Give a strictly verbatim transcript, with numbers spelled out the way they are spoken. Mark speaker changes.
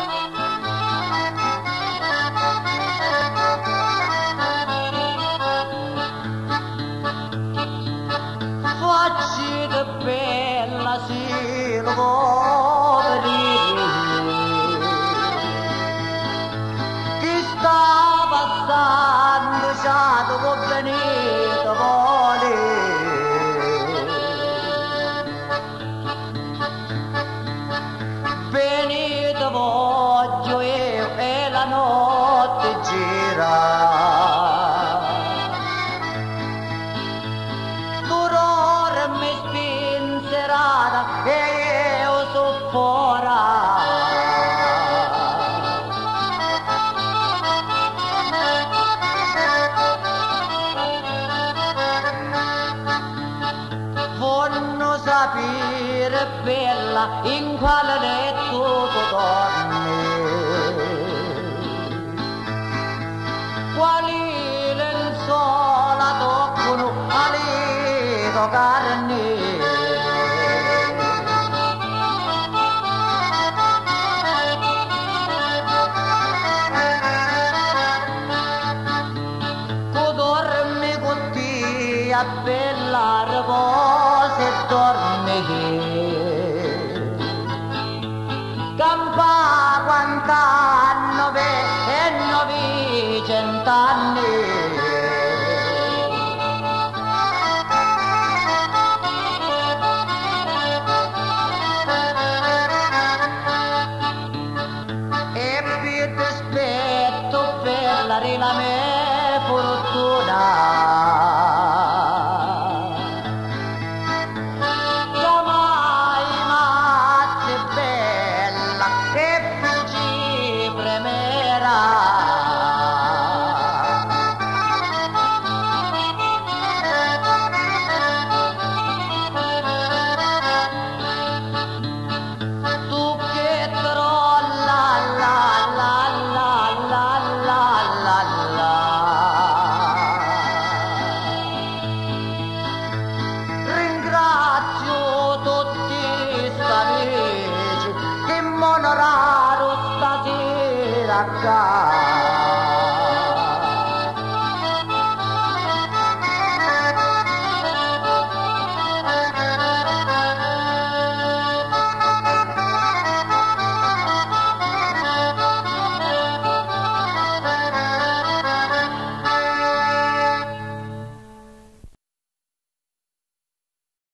Speaker 1: Facci bella sì, lo vuoi chi sta passando già dopo venire vuole venite voglio io e la notte gira furore mi spinserata e io so fuori vorno sapere bella in quale letto tu dormi quali lenzuola toccano alle tue carni tu dormi con te a bella riposa e dormi campa quant'anno e novi cent'anni e più ti aspetto per la rila mia fortuna God.